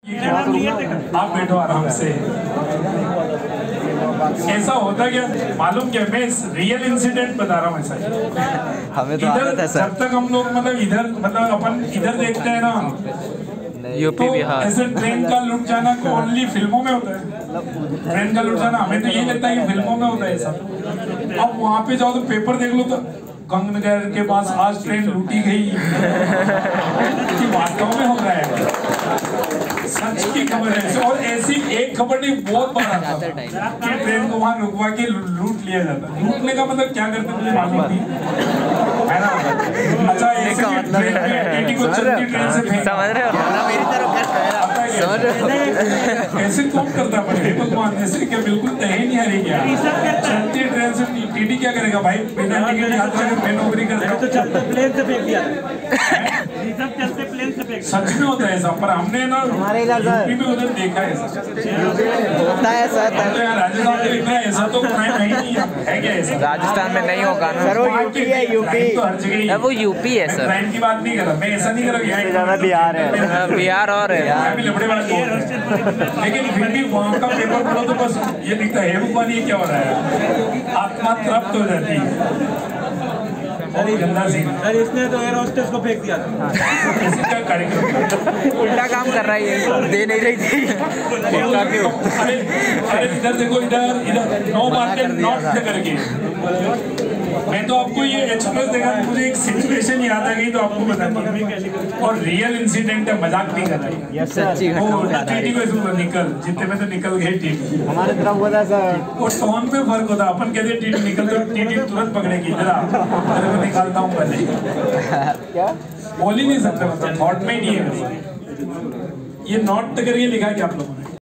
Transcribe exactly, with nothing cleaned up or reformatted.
आप बैठो आराम से। ऐसा होता क्या मालूम क्या, मैं रियल इंसिडेंट बता रहा हूँ। ऐसा हमें तो आदत है सर। जब तक हम लोग मतलब इधर मतलब अपन इधर देखते हैं ना, यूपी बिहार, तो ऐसे ट्रेन का लुट जाना को ओनली फिल्मों में होता है। ट्रेन का लुट जाना हमें तो ये लगता है कि फिल्मों में होता है ऐसा। अब वहाँ पे जाओ तो पेपर देख लो तो गंगनगर के पास आज ट्रेन लूटी गई, कि वास्तव में हो रहा है, सच की खबर है। और ऐसी एक खबर नहीं, बहुत बार आता था कि ट्रेन को वहाँ रुकवा के लूट लिया जाता। लूटने का मतलब क्या करते मुझे मालूम नहीं है ना। अच्छा, ऐसे ट्रेन में टीटी को चलती ट्रेन से फेंक, समझ रहे हो मेरी तरफ, समझ रहे हो ऐसे कौन करता है भगवान, ऐसे क्या बिल्कुल तय नहीं है क्या। चलती ट्रेन से टीटी क्या करेगा भाई, बिना टिकट यात्रा के मैं नौकरी करता हूँ तो चलते प्लेन से फेंक दिया, चलते प्लेन से फेंक। सच में होता है ऐसा, पर हमने ना यूपी में उधर देखा है होता है सर। राजस्थान में देखा है ऐसा, तो क्राइम नहीं है क्या ऐसा? राजस्थान में नहीं होगा ना सर, वो यूपी है। यूपी तो हर जगह है, वो यूपी है सर। क्राइम की बात नहीं कर रहा मैं, ऐसा नहीं कर रहा। बिहार है, बिहार और है, लेकिन फिर भी वहाँ का पेपर पढ़ो तो बस ये दिखता है भगवान ये क्या हो रहा है, आत्मा तृप्त हो जाती है। गंदा सीन सर, इसने तो एयर होस्टेस को फेंक दिया था। किसी का कार्यक्रम उल्टा काम कर रहा है ये, दे नहीं रही थी। अरे अरे इधर देखो, इधर इधर नो मार्केट नॉट करके मैं तो आपको ये एक्सप्रेस देखा, मुझे एक सिचुएशन याद आ गई तो आपको बताती। और रियल इंसिडेंट है, मजाक नहीं कर रही, सच्ची घटना। टीटी को ऐसे निकल, जितने में तो निकल गए टीटी। हमारे तरफ होता सर, वो टोन पे फर्क होता। अपन कहते टीटी निकल तो टीटी तुरंत पकड़ेगी, इधर अरे मैं निकालता हूँ पहले। क्या बोल ही नहीं सकते, मतलब थॉट में ही नहीं है। ये नॉट करके लिखा है क्या आप लोगों ने?